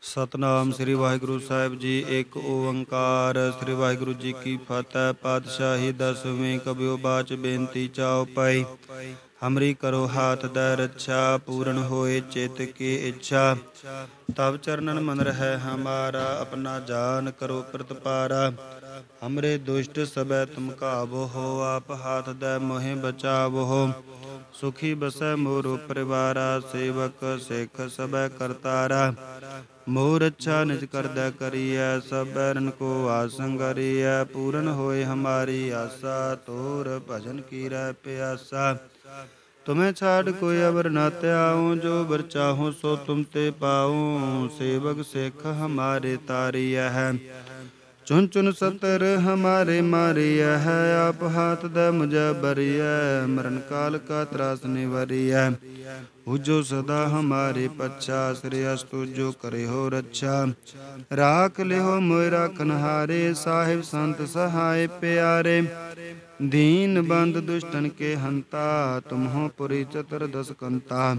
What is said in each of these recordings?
ਸਤਨਾਮ ਸ੍ਰੀ ਵਾਹਿਗੁਰੂ ਸਾਹਿਬ ਜੀ। ਇੱਕ ਓੰਕਾਰ। ਸ੍ਰੀ ਵਾਹਿਗੁਰੂ ਜੀ ਕੀ ਫਤਿਹ। ਪਾਤਸ਼ਾਹੀ ਦਸਵੀਂ। ਕਬਿਓ ਬਾਚ ਬੇਨਤੀ ਚਾਉ ਪਾਈ। ਹਮਰੀ ਕਰੋ ਹਾਥ ਦੈ ਰੱਛਾ। ਪੂਰਨ ਹੋਏ ਚਿਤ ਕੀ ਇੱਛਾ। ਤਬ ਚਰਨਨ ਮਨ ਰਹਿ ਹਮਾਰਾ। ਆਪਣਾ ਜਾਨ ਕਰੋ ਪ੍ਰਤਪਾਰਾ। ਹਮਰੇ ਦੁਸ਼ਟ ਸਭੈ ਤੁਮ ਕਾਬੋ ਹੋ। ਆਪ ਹਾਥ ਦੈ ਮੋਹਿ ਬਚਾਵੋ। ਸੁਖੀ ਬਸੈ ਮੋਰੋ ਪਰਿਵਾਰਾ। ਸੇਵਕ ਸਿੱਖ ਸਭੈ ਕਰਤਾਰਾ। ਮੋਹ ਰੱਛਾ ਨਿਜ ਕਰਦਾ ਕਰੀਐ। ਸਭ ਬੈਰਨ ਕੋ ਆਸੰਗਰੀਐ। ਪੂਰਨ ਹੋਏ ਹਮਾਰੀ ਆਸਾ। ਤੋਰ ਭਜਨ ਕੀ ਰਹਿ ਪਿਆਸਾ। ਤੁਮਹਿ ਛਾੜ ਕੋਈ ਅਵਰ ਨ ਧਿਆਉ। ਜੋ ਬਰ ਚਾਹੋ ਸੋ ਤੁਮ ਤੇ ਪਾਉ। ਸੇਵਕ ਸਿੱਖ ਹਮਾਰੇ ਤਾਰੀਐ ਹੈ। ਚੁਨ ਚੁਨ ਸਤਰ ਹਮਾਰੇ ਮਾਰੀਐ ਹੈ। ਆਪ ਹਾਥ ਦੈ ਮੁਝੈ ਬਰੀਐ। ਮਰਨ ਕਾਲ ਕਾ ਤਰਾਸ ਨਿਵਰੀਐ। ਉਜੋ ਸਦਾ ਹਮਾਰੇ ਪੱਛਾ। ਸ੍ਰੀ ਅਸਤੁ ਜੋ ਕਰੇ ਹੋ ਰੱਛਾ। ਰਾਖ ਲਿਓ ਮੋਇ ਰਾਖਨਹਾਰੇ। ਸਾਹਿਬ ਸੰਤ ਸਹਾਇ ਪਿਆਰੇ। ਦੀਨ ਬੰਦ ਦੁਸ਼ਟਨ ਕੇ ਹੰਤਾ। ਤੁਮਹੁ ਪੁਰੀ ਚਤੁਰ ਦਸ ਕੰਤਾ।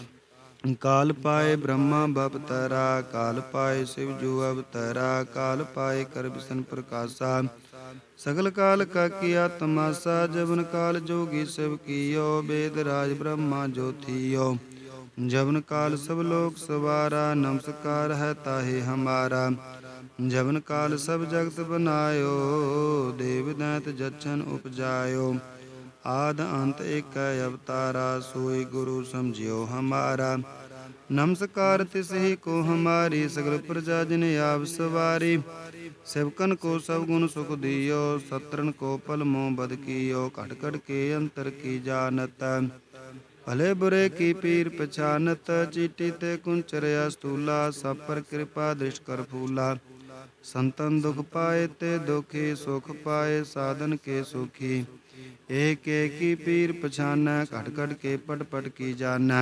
ਕਾਲ ਪਾਏ ਬ੍ਰਹਮਾ ਬਪਤਰਾ। ਕਾਲ ਪਾਏ ਸਿਵ ਜੂ ਅਵਤਰਾ। ਕਾਲ ਪਾਏ ਕਰ ਬਿਸ਼ਨ ਪ੍ਰਕਾਸ਼ਾ। ਸਗਲ ਕਾਲ ਕਾ ਕੀਆ ਤਮਾਸਾ। ਜਬਨ ਕਾਲ ਜੋਗੀ ਸਿਵ ਕੀਓ। ਬੇਦ ਰਾਜ ਬ੍ਰਹਮਾ ਜੋ ਥੀਓ। ਜਬਨ ਕਾਲ ਸਭ ਲੋਕ ਸਵਾਰਾ। ਨਮਸਕਾਰ ਹੈ ਤਾਹੇ ਹਮਾਰਾ। ਜਬਨ ਕਾਲ ਸਭ ਜਗਤ ਬਨਾਇਓ। ਦੇਵ ਦੈਂਤ ਜਛਨ ਉਪਜਾਇਓ। ਆਦ ਅੰਤ ਏਕੈ ਅਵਤਾਰਾ। ਸੋਈ ਗੁਰੂ ਸਮਝਿਓ ਹਮਾਰਾ। ਨਮਸਕਾਰ ਤਿਸਹੀ ਕੋ ਹਮਾਰੀ। ਸਗਲ ਪ੍ਰਜਾ ਜਿਨ ਆਪ ਸਵਾਰੀ। सेवकन को सब गुण सुख दियो। सत्रन को पल मोह बद कियो। घट घट के अंतर की जानत। भले बुरे की पीर पछानत। चीटी ते कुंचरया स्थूला। सब पर कृपा दृष्ट कर फूला। संतन दुख पाए ते दुखी। सुख पाए साधन के सुखी। एक एक की पीर पछाना। घट घट के पट पट की जाना।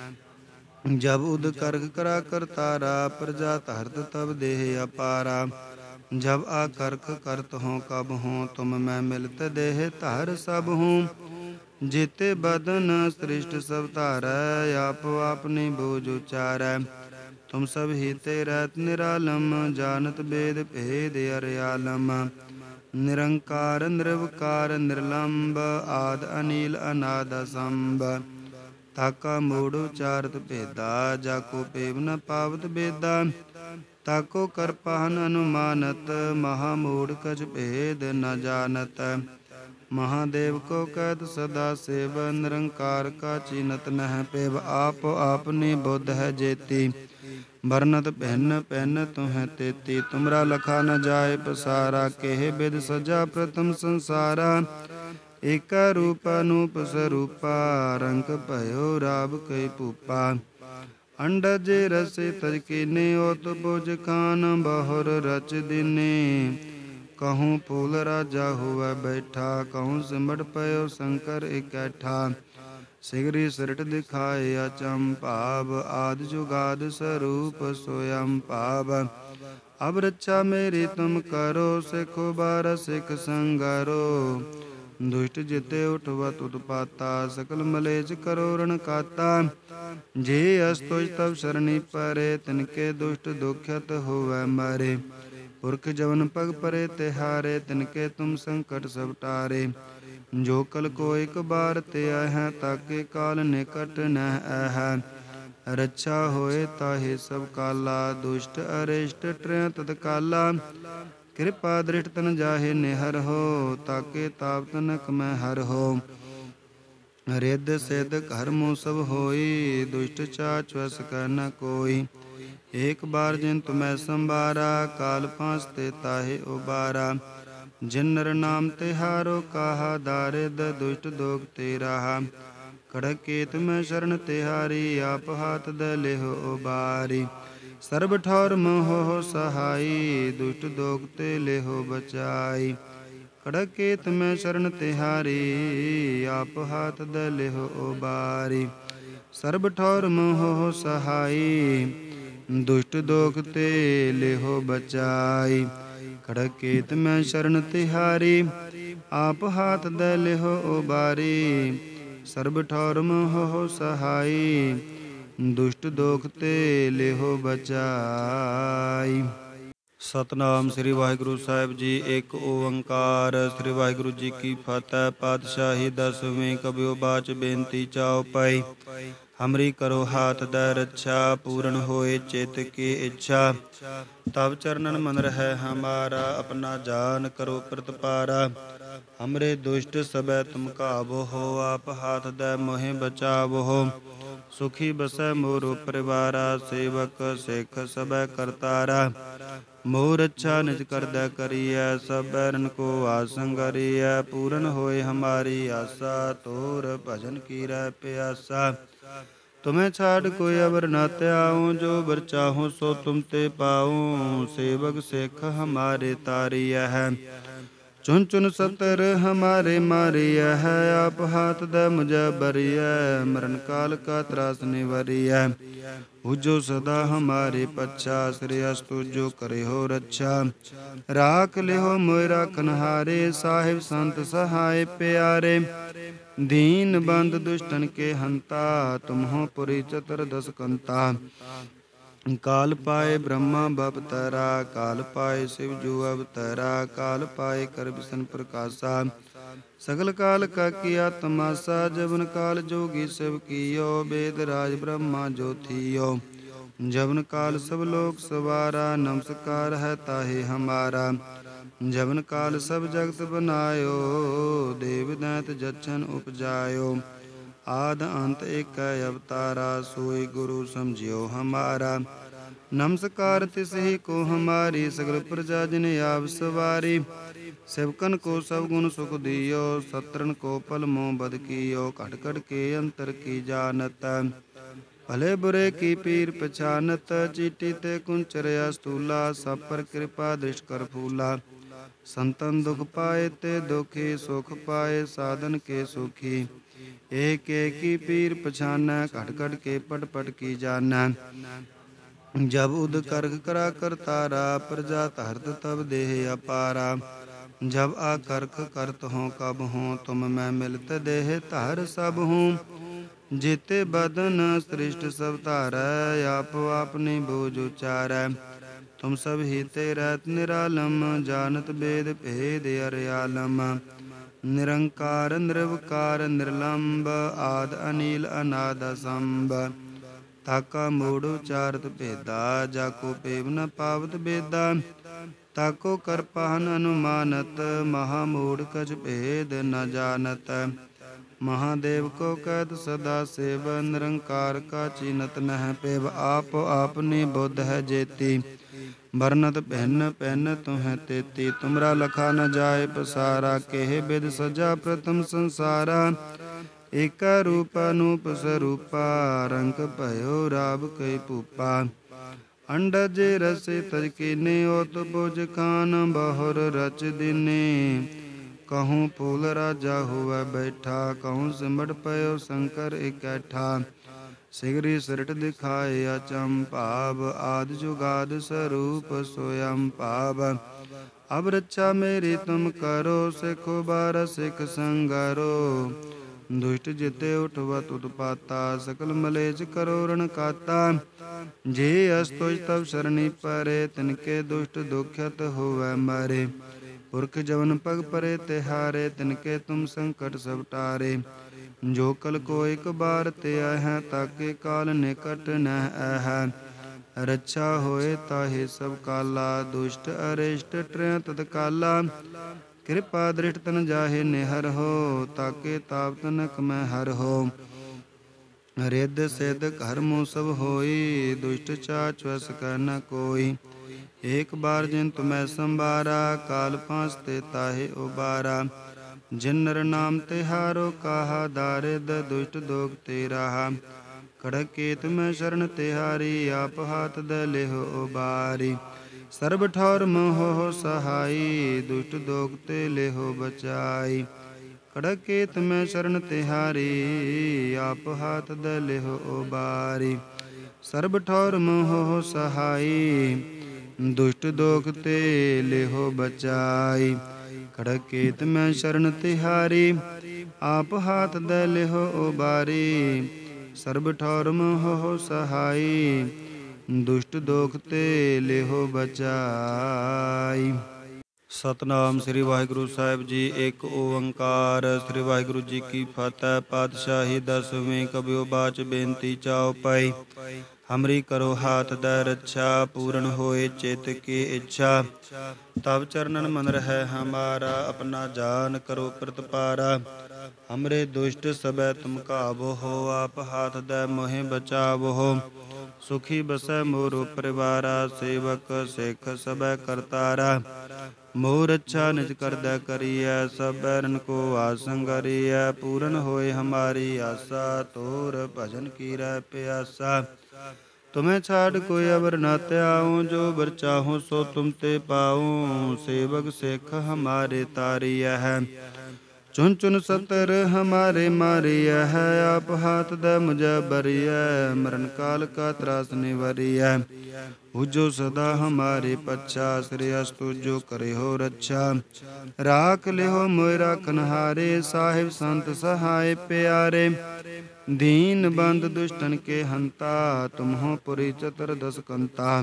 जब उद करख करा करतारा। प्रजा धरत तब देह अपारा। जब आकर्क करत हों कब हों। तुम मैं मिलत देह धर सब हूँ। जेते बदन सृष्ट सब धारै। आप आपनी बोझ उचारै। तुम सब ही ते रहत निरालम। जानत बेद भेद अर्यालम। निरंकार निर्विकार निर्लंब। आद अनील अनाद असंभ। ताका मूढ़ उचारत भेदा। जाको पेव न पावत बेदा। ताको करपान अनुमानत। महामूढ़ कछ भेद न जानत। महादेव को कहत सदा सेव। निरंकार का चीनत नह पेव। आप आपनी बुद्ध है जेती। बरनत भिन्न भिन्न तुम्हें तेती। तुमरा लखा न जाए पसारा। केह बिद सजा प्रथम संसारा। एका रूप अनूप स्वरूपा। रंग भयो राव कई भूपा। अंडज रसे तज कीने। ओत बुझ खान बहुर रच दीने। कहूँ फूल राजा हुआ बैठा। कहूँ सिमट पयो शंकर इकैठा। सिगरी सिरट दिखाए अचंभाव। आदि जुगाद स्वरूप स्वयं पाव। अब रक्षा मेरी तुम करो। सिखो बार सिख संगरो। दुष्ट जिते उठवत उत्पाता। सकल मलेच करो रण काता। जे अस्तुज तब सरणी परे। तिनके दुष्ट दुखत होवै मरे। पुरख जवन पग परे तिहारे। तिनके तुम संकट सब टारे। जो कल को एक बार ते है। ताके काल निकट नह है। रक्षा होए ताहि सब काला। दुष्ट अरिष्ट ट्रय तत्काला। कृपा दृष्ट तन जाहे निहर हो। ताके ताप तनक मैं हर हो। रिद्ध सिद्ध कर्म सब होई। दुष्ट चाच वस कर न कोई। एक बार जिन तुम्हें संबारा। काल फांसते ताहे उबारा। जिन नर नाम तिहारो कहा। दारिद दुष्ट दोग ते रहा। खड़ग केत में शरण तिहारी। आप हाथ दे लेहो उबारी। सर्ब ठौर मोह सहाई। दुष्ट दोग ते लेहो बचाई। खड़ग केत में शरण तिहारी। आप हाथ दे लेहो उबारी। सर्ब ठौर मोह सहाई। दुष्ट दोग ते लेहो बचाई। खड़ग केत में शरण तिहारी। आप हाथ दे लेहो उबारी। सर्ब ठौर मोह सहाई। ਦੁਸ਼ਟ ਦੋਖ ਤੇ ਲਿਹੋ ਬਚਾਈ। ਸਤਨਾਮ ਸ੍ਰੀ ਵਾਹਿਗੁਰੂ ਸਾਹਿਬ ਜੀ। ਇੱਕ ਓੰਕਾਰ। ਸ੍ਰੀ ਵਾਹਿਗੁਰੂ ਜੀ ਕੀ ਫਤਿਹ। ਪਾਤਸ਼ਾਹੀ ਦਸਵੀਂ। ਕਬਿਓ ਬਾਚ ਬੇਨਤੀ ਚਾਉ ਪਈ। ਹਮਰੀ ਕਰੋ ਹਾਥ ਦੈ ਰੱਛਾ। ਪੂਰਨ ਹੋਏ ਚਿਤ ਕੀ ਇੱਛਾ। ਤਬ ਚਰਨਨ ਮਨ ਰਹਿ ਹਮਾਰਾ। ਆਪਣਾ ਜਾਨ ਕਰੋ ਪ੍ਰਤਪਾਰਾ। ਹਮਰੇ ਦੁਸ਼ਟ ਸਭੈ ਤੁਮ ਕਾਬੋ ਹੋ। ਆਪ ਹਾਥ ਦੈ ਮੋਹਿ ਬਚਾਵੋ। ਸੁਖੀ ਬਸੈ ਮੋਰੋ ਪਰਿਵਾਰਾ। ਸੇਵਕ ਸਿੱਖ ਸਭੈ ਕਰਤਾਰਾ। ਮੋਹ ਰੱਛਾ ਨਿਜ ਕਰਦੈ ਕਰੀਐ। ਸਭ ਬੈਰਨ ਕੋ ਆਸੰਗਰੀਐ। ਪੂਰਨ ਹੋਏ ਹਮਾਰੀ ਆਸਾ। ਤੋਰ ਭਜਨ ਕੀ ਰਹਿ ਪਿਆਸਾ। ਤੁਮਹਿ ਛਾੜ ਕੋਈ ਅਵਰ ਨ ਧਿਆਉ। ਜੋ ਬਰ ਚਾਹੋ ਸੋ ਤੁਮ ਤੇ ਪਾਉ। ਸੇਵਕ ਸਿੱਖ ਹਮਾਰੇ ਤਾਰੀਐ ਹੈ। ਚੁਨ ਚੁਨ ਸਤਰ ਹਮਾਰੇ ਮਾਰੀਐ ਹੈ। ਆਪ ਹਾਥ ਦੈ ਮੁਝੈ ਬਰੀਐ। ਮਰਨ ਕਾਲ ਕਾ ਤਰਾਸ ਨਿਵਰੀਐ। ਉਜੋ ਸਦਾ ਹਮਾਰੇ ਪੱਛਾ। ਸ੍ਰੀ ਅਸਤੁ ਜੋ ਕਰੇ ਹੋ ਰੱਛਾ। ਰਾਖ ਲਿਓ ਮੋਇ ਰਾਖਨਹਾਰੇ। ਸਾਹਿਬ ਸੰਤ ਸਹਾਇ ਪਿਆਰੇ। ਦੀਨ ਬੰਧ ਦੁਸ਼ਟਨ ਕੇ ਹੰਤਾ। ਤੁਮਹੁ ਪੁਰੀ ਚਤੁਰ ਦਸ ਕੰਤਾ। ਕਾਲ ਪਾਏ ਬ੍ਰਹਮਾ ਬਪਤਰਾ। ਕਾਲ ਪਾਏ ਸਿਵ ਜੂ ਅਵਤਰਾ। ਕਾਲ ਪਾਏ ਕਰ ਬਿਸ਼ਨ ਪ੍ਰਕਾਸ਼ਾ। ਸਗਲ ਕਾਲ ਕਾ ਕੀਆ ਤਮਾਸਾ। ਜਬਨ ਕਾਲ ਜੋਗੀ ਸਿਵ ਕੀਓ। ਬੇਦ ਰਾਜ ਬ੍ਰਹਮਾ ਜੋ ਥੀਓ। ਜਬਨ ਕਾਲ ਸਭ ਲੋਕ ਸਵਾਰਾ। ਨਮਸਕਾਰ ਹੈ ਤਾਹੇ ਹਮਾਰਾ। ਜਬਨ ਕਾਲ ਸਭ ਜਗਤ ਬਨਾਇਓ। ਦੇਵ ਦੈਂਤ ਜਛਨ ਉਪਜਾਇਓ। ਆਦ ਅੰਤ ਏਕੈ ਅਵਤਾਰਾ। ਸੋਈ ਗੁਰੂ ਸਮਝਿਓ ਹਮਾਰਾ। ਨਮਸਕਾਰ ਤਿਸਹੀ ਕੋ ਹਮਾਰੀ। ਸਗਲ ਪ੍ਰਜਾ ਜਿਨ ਆਪ ਸਵਾਰੀ। सेवकन को सब गुण सुख दियो। सत्रन को पल मोह बद कियो। घट घट के अंतर की जानत। भले बुरे की पीर पछानत। चीटी ते कुंचरया स्थूला। सब पर कृपा दृष्ट कर फूला। संतन दुख पाए ते दुखी। सुख पाए साधन के सुखी। एक एक की पीर पछाना। घट घट के पट पट की जाना। जब उद करख करा करतारा। प्रजा धरत तब देह अपारा। जब आकर्क करत हों कब हों। तुम मैं मिलत देह धार सब हूँ। जेते बदन सृष्ट सब धारै। आप आपनी बोझ उचारै। तुम सब ही ते रहत निरालम। जानत बेद भेद अर्यालम। निरंकार निर्विकार निर्लंब। आद अनील अनाद असंभ। ताका मूढ़ उचारत भेदा। जाको पेव न पावत बेदा। ताको करपान अनुमानत। महामूढ़ कछ भेद न जानत। महादेव को कहत सदा सेव। निरंकार का चीनत नह पेव। आप आपनी बुद्ध है जेती। बरनत भिन्न भिन्न तुम्हें तेती। तुमरा लखा न जाए पसारा। केह बिद सजा प्रथम संसारा। एका रूप अनूप स्वरूपा। रंग भयो राव कई भूपा। अंडज रसे तज कीने। ओत बुझ खान बहुर रच दीने। कहूँ फूल राजा हुआ बैठा। कहूँ सिमट पयो शंकर इकैठा। सिगरी सिरट दिखाए अचंभाव। आदि जुगाद स्वरूप स्वयं भाव। अब रक्षा मेरी तुम करो। सिखो बार सिख संगरो। दुष्ट जिते उठवत उत्पाता। सकल मलेच करो रण काता। जे अस्तुज तब सरणी परे। तिनके दुष्ट दुख्यत होवै मरे। पुरख जवन पग परे तिहारे। तिनके तुम संकट सब टारे। जो कल को एक बार ते है। ताके काल निकट नह है। रक्षा होए ताहि सब काला। दुष्ट अरिष्ट ट्रय तत्काला। कृपा दृष्ट तन जाहे निहर हो। ताके ताप तनक में हर हो। रिद्ध सिद्ध कर्म सब होई। दुष्ट चाच वस कह न कोई। एक बार जिन तुम्हें संबारा। काल फांसते ताहे उबारा। जिन नर नाम तिहारो कहा। दारिद दुष्ट दोग ते रहा। खड़ग केत में शरण तिहारी। आप हाथ दे लेहो उबारी। सर्ब ठौर मोह सहाई। दुष्ट दोग ते लेहो बचाई। खड़ग केत में शरण तिहारी। आप हाथ दे लेहो उबारी। सर्ब ठौर मोह सहाई। दुष्ट दोग ते लेहो बचाई। खड़ग केत में शरण तिहारी। आप हाथ दे लेहो उबारी। ਸਰਬ ਠੌਰ ਮੋਹ ਸਹਾਈ, ਦੁਸ਼ਟ ਦੋਖ ਤੇ ਲਿਹੋ ਬਚਾਈ। ਸਤਨਾਮ ਸ੍ਰੀ ਵਾਹਿਗੁਰੂ ਸਾਹਿਬ ਜੀ। ਇੱਕ ਓੰਕਾਰ। ਸ੍ਰੀ ਵਾਹਿਗੁਰੂ ਜੀ ਕੀ ਫਤਿਹ। ਪਾਤਸ਼ਾਹੀ ਦਸਵੀਂ। ਕਬਿਓ ਬਾਚ ਬੇਨਤੀ ਚਾਉ ਪਈ। ਹਮਰੀ ਕਰੋ ਹਾਥ ਦੈ ਰੱਛਾ, ਪੂਰਨ ਹੋਏ ਚਿਤ ਕੀ ਇੱਛਾ। ਤਬ ਚਰਨਨ ਮਨ ਰਹਿ ਹਮਾਰਾ, ਆਪਣਾ ਜਾਨ ਕਰੋ ਪ੍ਰਤਪਾਰਾ। ਹਮਰੇ ਦੁਸ਼ਟ ਸਭੈ ਤੁਮ ਕਾਬੋ, ਆਪ ਹਾਥ ਦੈ ਮੋਹਿ ਬਚਾਵੋ। ਸੁਖੀ ਬਸੈ ਮੋਰੋ ਪਰਿਵਾਰਾ, ਸੇਵਕ ਸਿੱਖ ਸਭੈ ਕਰਤਾਰਾ। ਮੋਹ ਰੱਛਾ ਨਿਜ ਕਰਦੈ ਕਰੀਐ, ਸਭ ਬੈਰਨ ਕੋ ਆਸੰਗਰੀਐ। ਪੂਰਨ ਹੋਏ ਹਮਾਰੀ ਆਸਾ, ਤੋਰ ਭਜਨ ਕੀ ਰਹਿ ਪਿਆਸਾ। ਤੁਮਹਿ ਛਾੜ ਕੋਈ ਅਵਰ ਨਾ ਧਿਆਉ, ਜੋ ਬਰ ਚਾਹੋ ਸੋ ਤੁਮ ਤੇ ਪਾਉ। ਸੇਵਕ ਸਿੱਖ ਹਮਾਰੇ ਤਾਰੀਐ ਹੈ, ਚੁਨ ਚੁਨ ਸਤਰ ਹਮਾਰੇ ਮਾਰੀਐ ਹੈ। ਆਪ ਹਾਥ ਦੈ ਮੁਝੈ ਬਰੀਐ, ਮਰਨ ਕਾਲ ਕਾ ਤਰਾਸ ਨਿਵਰੀਐ। ਉਜੋ ਸਦਾ ਹਮਾਰੇ ਪੱਛਾ, ਸ੍ਰੀ ਅਸਤੁ ਜੋ ਕਰੇ ਹੋ ਰੱਛਾ। ਰਾਖ ਲਿਓ ਮੋਇ ਰਾਖਨਹਾਰੇ, ਸਾਹਿਬ ਸੰਤ ਸਹਾਇ ਪਿਆਰੇ। ਦੀਨ ਬੰਧ ਦੁਸ਼ਟਨ ਕੇ ਹੰਤਾ, ਤੁਮਹੁ ਪੁਰੀ ਚਤੁਰਦਸ ਕੰਤਾ।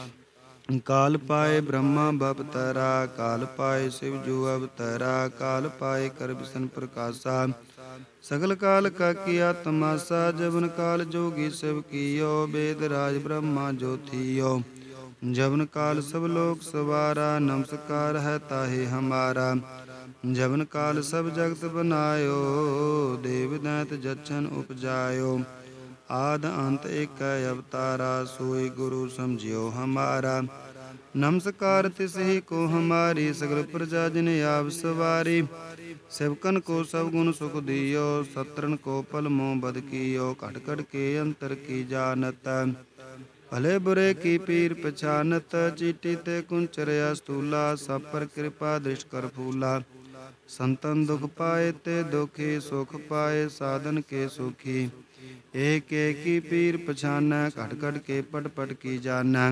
ਕਾਲ ਪਾਏ ਬ੍ਰਹਮਾ ਬਪਤਰਾ, ਕਾਲ ਪਾਏ ਸਿਵ ਜੂ ਅਵਤਰਾ। ਕਾਲ ਪਾਏ ਕਰ ਬਿਸ਼ਨ ਪ੍ਰਕਾਸ਼ਾ, ਸਗਲ ਕਾਲ ਕਾ ਕੀਆ ਤਮਾਸਾ। ਜਬਨ ਕਾਲ ਜੋਗੀ ਸਿਵ ਕੀਓ, ਬੇਦ ਰਾਜ ਬ੍ਰਹਮਾ ਜੋ ਥੀਓ। ਜਬਨ ਕਾਲ ਸਭ ਲੋਕ ਸਵਾਰਾ, ਨਮਸਕਾਰ ਹੈ ਤਾਹੇ ਹਮਾਰਾ। ਜਬਨ ਕਾਲ ਸਭ ਜਗਤ ਬਨਾਇਓ, ਦੇਵ ਦੈਂਤ ਜਛਨ ਉਪਜਾਇਓ। ਆਦ ਅੰਤ ਏਕੈ ਅਵਤਾਰਾ, ਸੋਈ ਗੁਰੂ ਸਮਝਿਓ ਹਮਾਰਾ। ਨਮਸਕਾਰ ਤਿਸਹੀ ਕੋ ਹਮਾਰੀ, ਸਗਲ ਪ੍ਰਜਾ ਜਿਨ ਆਪ ਸਵਾਰੀ। सेवकन को सब गुण सुख दियो, सत्रन को पल मोह बद कियो। घट घट के अंतर की जानत, भले बुरे की पीर पछानत। चीटी ते कुंचरया स्थूला, सब पर कृपा दृष्ट कर फूला। संतन दुख पाए ते दुखी, सुख पाए साधन के सुखी। एक एक की पीर पछाना, घट घट के पट पट की जाना।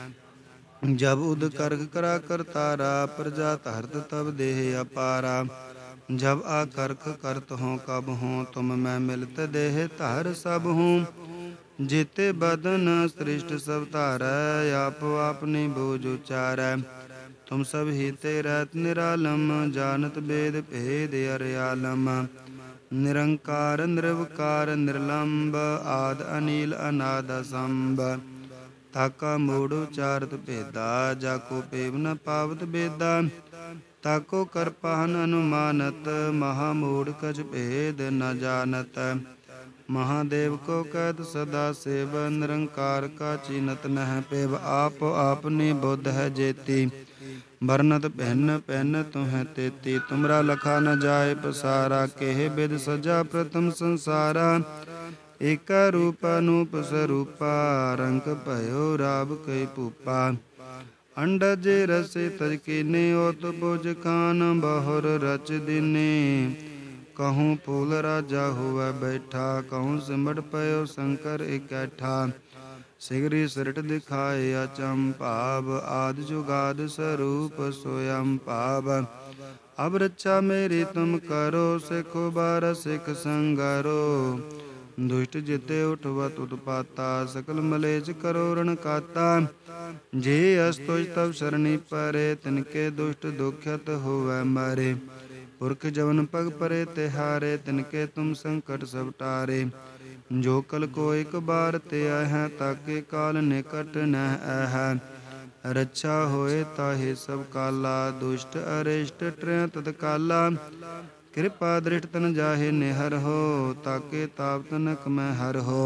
जब उद करख करा करतारा, प्रजा धरत तब देह अपारा। जब आकर्ख करत हों कब हों, तुम मैं मिलत देह धर सब हूँ। जेते बदन सृष्ट सब धारै, आप आपनी बोझ उचारै। तुम सब ही ते रहत निरालम, जानत बेद भेद अरयालम। निरंकार निर्विकार निर्लंब, आद अनील अनाद असंभ। ताका मूढ़ उचारत भेदा, जाको पेव न पावत बेदा। ताको करपान अनुमानत, महामूढ़ कछ भेद न जानत। महादेव को कहत सदा सेव, निरंकार का चीनत नह पेव। आप आपनी बुद्ध है जेती, बरनत भिन्न भिन्न तुम्हें तेती। तुमरा लखा न जाए पसारा, केह बिद सजा प्रथम संसारा। एका रूप अनूप स्वरूपा, रंग भयो राव कई भूपा। अंडज रसे तज कीने, ओत बुझ खान बहुर रच दीने। कहूँ फूल राजा हुआ बैठा, कहूँ सिमट पयो शंकर इकैठा। सिगरी सिरट दिखाए अचंभाव, आदि जुगाद स्वरूप स्वयं पाव। अब रक्षा मेरी तुम करो, सिखो बार सिख संगरो। दुष्ट जिते उठवत उत्पाता, सकल मलेच करो रण काता। जे अस्तुज तब शरणी परे, तिनके दुष्ट दुख्यत होवै मरे। पुरख जवन पग परे तिहारे, तिनके तुम संकट सब टारे। जो कल को एक बार ते है, ताके काल निकट न है। रक्षा होए ताहे सब काला, दुष्ट अरिष्ट ट्रय तत्काला। कृपा दृष्ट तन जाहे निहर हो, ताके ताप तनक में हर हो।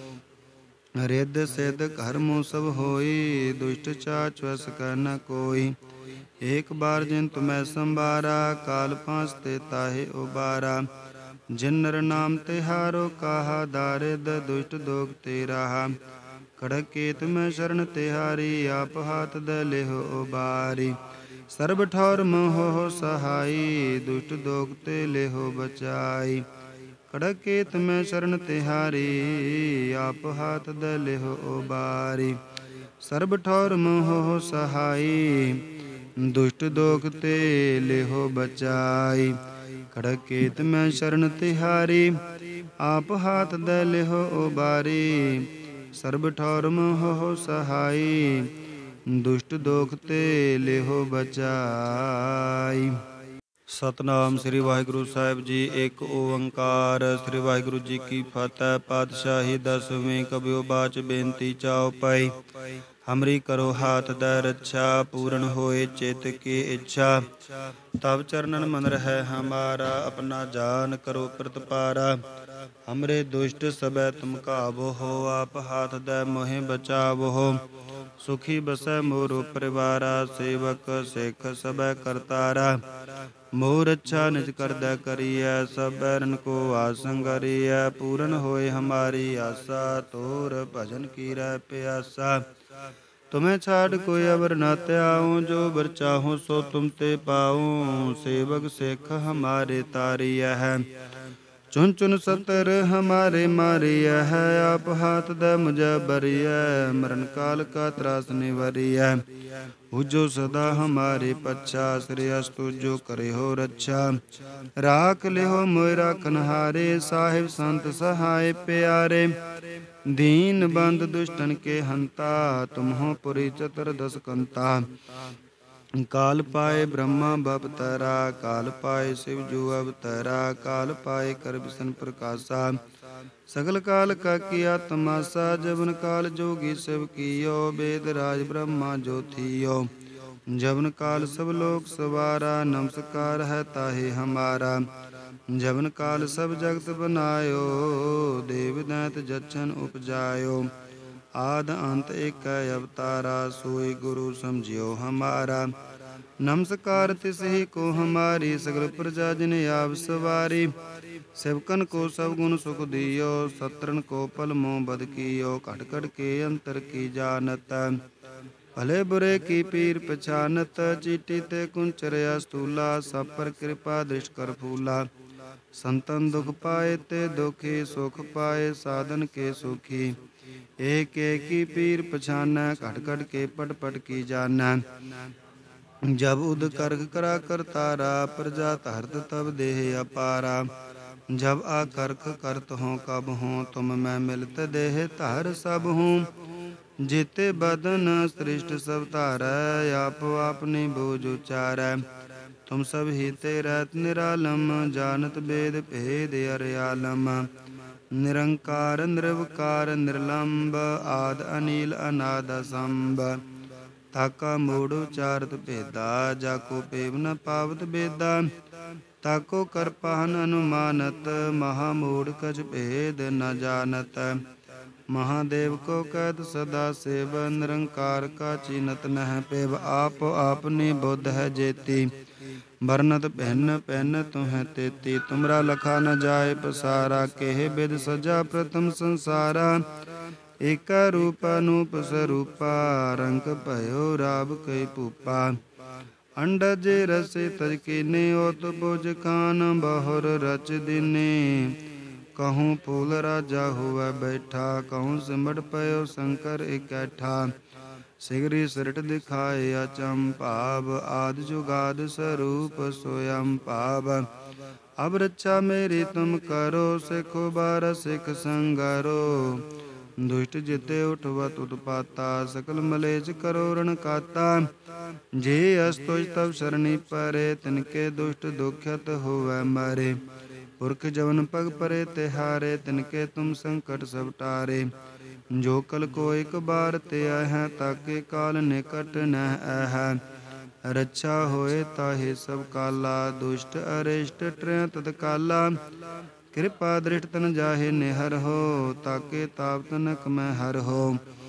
रिद्ध सिद्ध कर्म सब होई, दुष्ट चाच वस कर न कोई। एक बार जिन तुम्हें संबारा, काल फांसते ताहे उबारा। जिन नर नाम तिहारो कहा, दारिद दुष्ट दोग ते रहा। खड़ग केत में शरण तिहारी, आप हाथ दे लेहो उबारी। सर्ब ठौर मोह सहाई, दुष्ट दोग ते लेहो बचाई। खड़ग केत में शरण तिहारी, आप हाथ दे लेहो उबारी। सर्ब ठौर मोह सहाई, दुष्ट दोग ते लेहो बचाई। खड़ग केत में शरण तिहारी, ਆਪ ਹਾਥ ਦੇ ਲਿਹੋ ਉਬਾਰੀ। ਸਰਬ ਠੌਰ ਮੋਹ ਸਹਾਈ, ਦੁਸ਼ਟ ਦੋਖ ਤੇ ਲਿਹੋ ਬਚਾਈ। ਸਤਨਾਮ ਸ੍ਰੀ ਵਾਹਿਗੁਰੂ ਸਾਹਿਬ ਜੀ। ਇੱਕ ਓੰਕਾਰ। ਸ੍ਰੀ ਵਾਹਿਗੁਰੂ ਜੀ ਕੀ ਫਤਿਹ। ਪਾਤਸ਼ਾਹੀ ਦਸਵੀਂ। ਕਬਿਓ ਬਾਚ ਬੇਨਤੀ ਚਾਉ ਪਾਈ। ਹਮਰੀ ਕਰੋ ਹਾਥ ਦੈ ਰੱਛਾ, ਪੂਰਨ ਹੋਏ ਚਿਤ ਕੀ ਇੱਛਾ। ਤਬ ਚਰਨਨ ਮਨ ਰਹਿ ਹਮਾਰਾ, ਆਪਣਾ ਜਾਨ ਕਰੋ ਪ੍ਰਤਪਾਰਾ। ਹਮਰੇ ਦੁਸ਼ਟ ਸਭੈ ਤੁਮ ਕਾਬੋ, ਆਪ ਹਾਥ ਦੈ ਮੋਹਿ ਬਚਾਵੋ। ਸੁਖੀ ਬਸੈ ਮੋਰੋ ਪਰਿਵਾਰਾ, ਸੇਵਕ ਸਿੱਖ ਸਭੈ ਕਰਤਾਰਾ। ਮੋਹ ਰੱਛਾ ਨਿਜ ਕਰਦੈ ਕਰੀਐ, ਸਭ ਬੈਰਨ ਕੋ ਆਸੰਗਰੀਐ। ਪੂਰਨ ਹੋਏ ਹਮਾਰੀ ਆਸਾ, ਤੋਰ ਭਜਨ ਕੀ ਰਹਿ ਪਿਆਸਾ। ਤੁਮਹਿ ਛਾੜ ਕੋਈ ਅਵਰ ਨ ਧਿਆਉ, ਜੋ ਬਰ ਚਾਹੋ ਸੋ ਤੁਮ ਤੇ ਪਾਉ। ਸੇਵਕ ਸਿੱਖ ਹਮਾਰੇ ਤਾਰੀਐ ਹੈ, ਚੁਨ ਚੁਨ ਸਤਰ ਹਮਾਰੇ ਮਾਰੀਐ ਹੈ। ਆਪ ਹਾਥ ਦੈ ਮੁਝੈ ਬਰੀਐ, ਮਰਨ ਕਾਲ ਕਾ ਤਰਾਸ ਨਿਵਰੀਐ। ਬੁਝੋ ਸਦਾ ਹਮਾਰੇ ਪੱਛਾ, ਸ੍ਰੀ ਅਸਤੁ ਜੋ ਕਰੇ ਹੋ ਰੱਛਾ। ਰਾਖ ਲਿਹੋ ਮੋਇ ਰਾਖਨਹਾਰੇ, ਸਾਹਿਬ ਸੰਤ ਸਹਾਇ ਪਿਆਰੇ। ਦੀਨ ਬੰਧ ਦੁਸ਼ਟਨ ਕੇ ਹੰਤਾ, ਤੁਮਹੁ ਪੁਰੀ ਚਤੁਰਦਸ ਕੰਤਾ। ਕਾਲ ਪਾਏ ਬ੍ਰਹਮਾ ਬਪਤਰਾ, ਕਾਲ ਪਾਏ ਸਿਵ ਜੂ ਅਵਤਰਾ। ਕਾਲ ਪਾਏ ਕਰ ਬਿਸ਼ਨ ਪ੍ਰਕਾਸ਼ਾ, ਸਗਲ ਕਾਲ ਕਾ ਕੀਆ ਤਮਾਸਾ। ਜਬਨ ਕਾਲ ਜੋਗੀ ਸਿਵ ਕੀਓ, ਬੇਦ ਰਾਜ ਬ੍ਰਹਮਾ ਜੋ ਥੀਓ। ਜਬਨ ਕਾਲ ਸਭ ਲੋਕ ਸਵਾਰਾ, ਨਮਸਕਾਰ ਹੈ ਤਾਹੇ ਹਮਾਰਾ। ਜਬਨ ਕਾਲ ਸਭ ਜਗਤ ਬਨਾਇਓ, ਦੇਵ ਦੈਂਤ ਜਛਨ ਉਪਜਾਇਓ। ਆਦ ਅੰਤ ਏਕੈ ਅਵਤਾਰਾ, ਸੋਈ ਗੁਰੂ ਸਮਝਿਓ ਹਮਾਰਾ। ਨਮਸਕਾਰ ਤਿਸਹੀ ਕੋ ਹਮਾਰੀ, ਸਗਲ ਪ੍ਰਜਾ ਜਿਨ ਆਪ ਸਵਾਰੀ। सेवकन को सब गुण सुख दियो, सत्रन को पल मोह बद कियो। घट घट के अंतर की जानत, भले बुरे की पीर पछानत। चीटी ते कुंचरया स्थूला, सब पर कृपा दृष्ट कर फूला। संतन दुख पाए ते दुखी, सुख पाए साधन के सुखी। एक एक की पीर पछाना, घट घट के पट पट की जाना। जब उद करख करा करतारा, प्रजा धरत तब देह अपारा। जब आकर्ख करत हों कब हों, तुम मैं मिलत देह धर सब हूँ। जेते बदन सृष्ट सब धारै, आप आपनी बोझ उचारै। तुम सब ही ते रहत निरालम, जानत बेद भेद अर्यालम। निरंकार निर्विकार निर्लंब, आद अनील अनाद असंभ। ताका मूढ़ उचारत भेदा, जाको पेव न पावत बेदा। ताको करपान अनुमानत, महामूढ़ कछ भेद न जानत। महादेव को कहत सदा सेव, निरंकार का चीनत नह पेव। आप आपनी बुद्ध है जेती, बरनत भिन्न भिन्न तुम्हें तेती। तुमरा लखा न जाए पसारा, केह बिद सजा प्रथम संसारा। एका रूप अनूप स्वरूपा, रंग भयो राव कई भूपा। अंडज रसे तज कीने, ओत बुझ खान बहुर रच दीने। कहूँ फूल राजा हुआ बैठा, कहूँ सिमट पयो शंकर इकैठा। सिगरी सिरट दिखाए अचंभाव, आदि जुगाद स्वरूप स्वयं पाव। अब रक्षा मेरी तुम करो, सिखो बार सिख संगरो। दुष्ट जिते उठवत उत्पाता, सकल मलेच करो रण काता। जे अस्तुज तब शरणी परे, तिनके दुष्ट दुखत होवै मरे। पुरख जवन पग परे तिहारे, तिनके तुम संकट सब टारे। जो कल को एक बार ते है, ताके काल निकट न है। रक्षा होए ताहे सब काला, दुष्ट अरिष्ट ट्रय तत्काला। कृपा दृष्ट तन जाहे निहर हो, ताके ताप तनक में हर हो।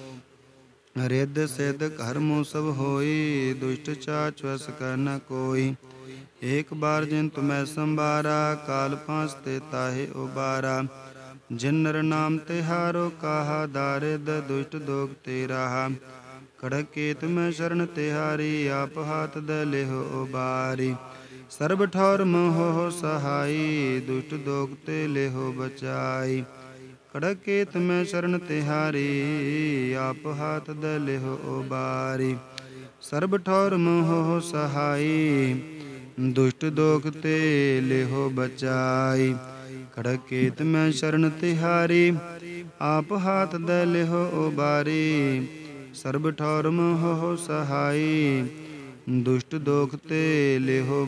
रिद्ध सिद्ध कर्मो सब होई, दुष्ट चाच वस कर न कोई। एक बार जिन तुम्हें संबारा, काल फांसते ताहे उबारा। जिन नर नाम तिहारो कहा, दारिद दुष्ट दोग ते रहा। खड़ग केत में शरण तिहारी, आप हाथ दे लेहो उबारी। सर्ब ठौर मोह सहाई, दुष्ट दोग ते लेहो बचाई। खड़ग केत में शरण तिहारी, आप हाथ दे लेहो उबारी। सर्ब ठौर मोह सहाई, दुष्ट दोग ते लेहो बचाई। ਖੜਗ ਕੇਤ ਮੈਂ ਸ਼ਰਨ ਤਿਹਾਰੀ, ਆਪ ਹਾਥ ਦੇ ਲਿਹੋ ਉਬਾਰੀ। ਸਰਬ ਠੌਰ ਮੋਹ ਸਹਾਈ, ਦੁਸ਼ਟ ਦੋਖ ਤੇ ਲਿਹੋ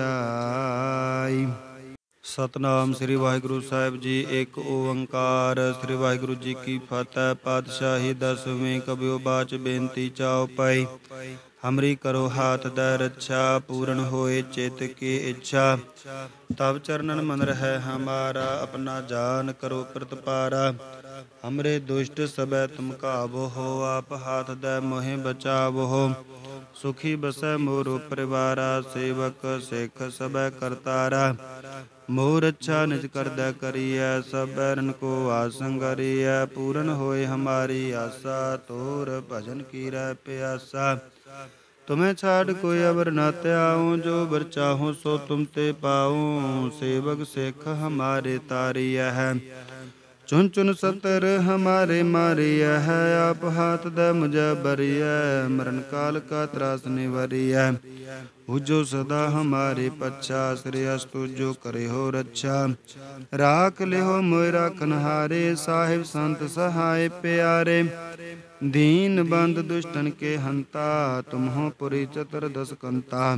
ਬਚਾਈ। ਸਤਨਾਮ ਸ੍ਰੀ ਵਾਹਿਗੁਰੂ ਸਾਹਿਬ ਜੀ। ਇੱਕ ਓੰਕਾਰ। ਸ੍ਰੀ ਵਾਹਿਗੁਰੂ ਜੀ ਕੀ ਫਤਿਹ। ਪਾਤਸ਼ਾਹੀ ਦਸਵੀਂ। ਕਬਿਓ ਬਾਚ ਬੇਨਤੀ ਚਾਉ ਪਾਈ, ਹਮਰੀ ਕਰੋ ਹਾਥ ਦੈ ਰੱਛਾ। ਪੂਰਨ ਹੋਏ ਚਿਤ ਕੀ ਇੱਛਾ, ਤਬ ਚਰਨਨ ਮਨ ਰਹਿ ਹਮਾਰਾ। ਆਪਣਾ ਜਾਨ ਕਰੋ ਪ੍ਰਤਪਾਰਾ, ਹਮਰੇ ਦੁਸ਼ਟ ਸਭੈ ਤੁਮ ਕਾਬੋ। ਆਪ ਹਾਥ ਦੈ ਮੋਹਿ ਬਚਾਵੋ, ਸੁਖੀ ਬਸੈ ਮੋਰੋ ਪਰਿਵਾਰਾ। ਸੇਵਕ ਸਿੱਖ ਸਭੈ ਕਰਤਾਰਾ, ਮੋਰ ਅੱਛਾ ਨਿਜ ਕਰਦੈ ਕਰੀਐ। ਸਭ ਬੈਰਨ ਕੋ ਆਸੰਗਰੀਐ, ਪੂਰਨ ਹੋਏ ਹਮਾਰੀ ਆਸਾ। ਤੋਰ ਭਜਨ ਕੀ ਰਹਿ ਪਿਆਸਾ, ਤੁਮੇ ਛਾੜ ਕੋਈ ਅਵਰ ਨਾ ਧਿਆਉ। ਜੋ ਬਰ ਚਾਹੋ ਸੋ ਤੁਮ ਤੇ ਪਾਉ, ਸੇਵਕ ਸਿੱਖ ਹਮਾਰੇ ਤਾਰੀਐ ਹੈ। ਚੁਨ ਚੁਨ ਸਤਰ ਹਮਾਰੇ ਮਾਰੀਐ ਹੈ, ਆਪ ਹਾਥ ਦੈ ਮੁਝੈ ਬਰੀਐ। ਮਰਨ ਕਾਲ ਕਾ ਤਰਾਸ ਨਿਵਰੀਐ, ਬੁਝੋ ਸਦਾ ਹਮਾਰੇ ਪੱਛਾ। ਸ੍ਰੀ ਅਸਤੁ ਜੋ ਕਰੇ ਹੋ ਰੱਛਾ, ਰਾਖ ਲਿਹੋ ਮੋਇ ਰਾਖਨਹਾਰੇ। ਸਾਹਿਬ ਸੰਤ ਸਹਾਇ ਪਿਆਰੇ, ਦੀਨ ਬੰਧ ਦੁਸ਼ਟਨ ਕੇ ਹੰਤਾ। ਤੁਮਹੁ ਪੁਰੀ ਚਤੁਰਦਸ ਕੰਤਾ,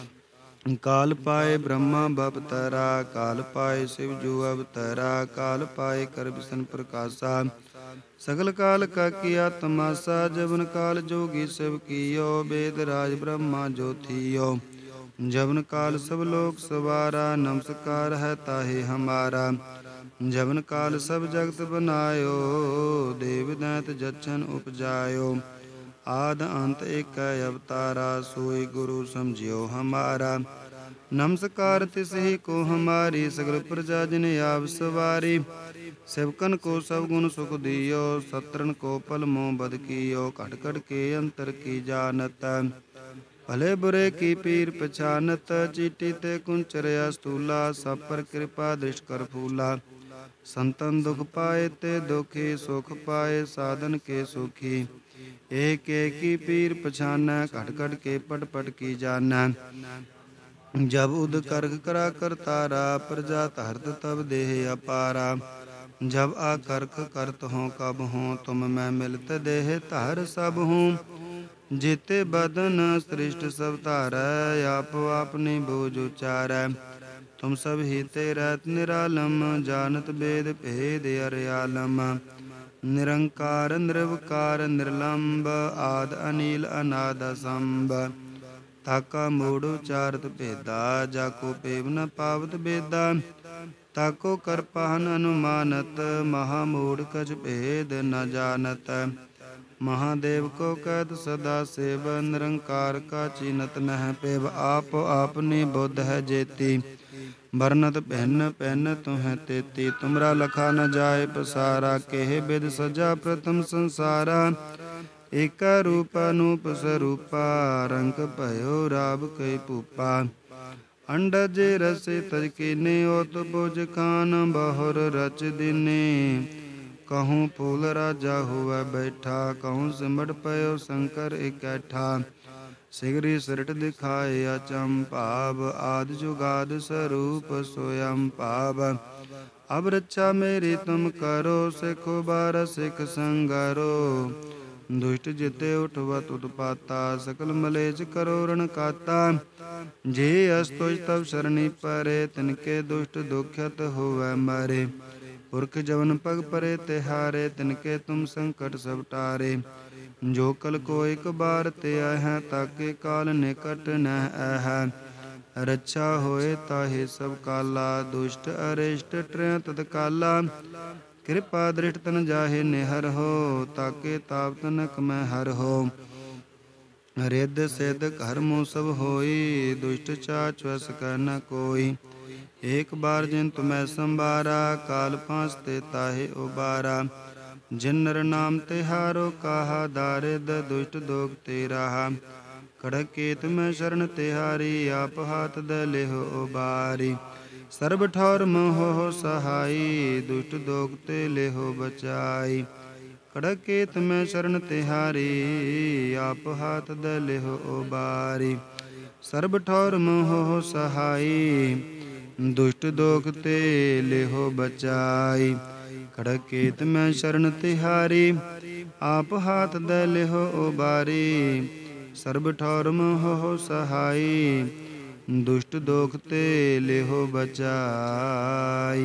ਕਾਲ ਪਾਏ ਬ੍ਰਹਮਾ ਬਪਤਰਾ। ਕਾਲ ਪਾਏ ਸਿਵ ਜੂ ਅਵਤਰਾ, ਕਾਲ ਪਾਏ ਕਰ ਬਿਸ਼ਨ ਪ੍ਰਕਾਸ਼ਾ। ਸਗਲ ਕਾਲ ਕਾ ਕੀਆ ਤਮਾਸਾ, ਜਬਨ ਕਾਲ ਜੋਗੀ ਸਿਵ ਕੀਓ। ਬੇਦ ਰਾਜ ਬ੍ਰਹਮਾ ਜੋ ਥੀਓ, ਜਬਨ ਕਾਲ ਸਭ ਲੋਕ ਸਵਾਰਾ। ਨਮਸਕਾਰ ਹੈ ਤਾਹੇ ਹਮਾਰਾ, ਜਬਨ ਕਾਲ ਸਭ ਜਗਤ ਬਨਾਇਓ। ਦੇਵ ਦੈਂਤ ਜਛਨ ਉਪਜਾਇਓ, ਆਦ ਅੰਤ ਏਕੈ ਅਵਤਾਰਾ। ਸੋਈ ਗੁਰੂ ਸਮਝਿਓ ਹਮਾਰਾ, ਨਮਸਕਾਰ ਤਿਸਹੀ ਕੋ ਹਮਾਰੀ। ਸਗਲ ਪ੍ਰਜਾ ਜਿਨ ਆਪ ਸਵਾਰੀ, सेवकन को सब गुण सुख दियो। सत्रन को पल मोह बद कियो, घट घट के अंतर की जानत। भले बुरे की पीर पछानत, चीटी ते कुंचरया स्थूला। सब पर कृपा दृष्ट कर फूला, संतन दुख पाए ते दुखी। सुख पाए साधन के सुखी, एक एक की पीर पछाना। घट घट के पट पट की जाना, जब उद करख करा करतारा। प्रजा धरत तब देह अपारा, जब आकर्ख करत हों कब हों। तुम मैं मिलत देह धर सब हूँ, जेते बदन सृष्ट सब धारै। आप आपनी बोझ उचारै, तुम सब ही ते रहत निरालम। जानत वेद भेद अर्यालम, निरंकार निर्विकार निर्लंब। आद अनील अनाद असंभ, ताका मूढ़ उचारत भेदा। जाको पेव न पावत बेदा, ताको करपान अनुमानत। महामूढ़ कछ भेद न जानत, महादेव को कहत सदा सेव। निरंकार का चीनत नह पेव, आप आपनी बुद्ध है जेती। बरनत भिन्न भिन्न तुह तेती, तुमरा लखा न जाए पसारा। केह बिद सजा प्रथम संसारा, एका रूप अनूप स्वरूपा। रंग भयो राब कई भूपा, अंडज रसे तज कीने। ओत बुझ खान बहुर रच दीने, कहूँ फूल राजा हुआ बैठा। कहूँ सिमट पयो शंकर इकैठा, सिगरी सिरट दिखाए अचंभाव। आदि जुगाद स्वरूप स्वयं पाव, अब रक्षा मेरी तुम करो। सिखो बार सिख संगरो, दुष्ट जिते उठवत उत्पाता। सकल मलेच करो रण काता, जे अस्तुज तब शरणी परे। तिनके दुष्ट दुखत होवै मरे, पुरख जवन पग परे तिहारे। तिनके तुम संकट सब टारे, जो कल को एक बार ते है। ताके काल निकट न है, रक्षा होए ताहे सब काला। दुष्ट अरिष्ट ट्रय तत्काला, कृपा दृष्ट तन जाहे निहर हो। ताके ताप तनक मैं हर हो, रिद्ध सिद्ध कर्मो सब होई। दुष्ट चाच वस कह न कोई, एक बार जिन तुम्हें संबारा। काल फांसते ताहे उबारा, जिन नर नाम तिहारो कहा। दारिद दुष्ट दोग ते रहा, खड़ग केत में शरण तिहारी। आप हाथ दे लेहो उबारी, सर्ब ठौर मोह सहाई। दुष्ट दोग ते लेहो बचाई, खड़ग केत में शरण तिहारी। आप हाथ दे लेहो उबारी, सर्ब ठौर मोह सहाई। ਦੁਸ਼ਟ ਦੋਖ ਤੇ ਲਿਹੋ ਬਚਾਈ। ਖੜਗ ਕੇਤ ਮੈਂ ਸ਼ਰਨ ਤਿਹਾਰੀ, ਆਪ ਹਾਥ ਦੇ ਲਿਹੋ ਉਬਾਰੀ। ਸਰਬ ਠੌਰ ਮੋਹ ਸਹਾਈ, ਦੁਸ਼ਟ ਦੋਖ ਤੇ ਲਿਹੋ ਬਚਾਈ।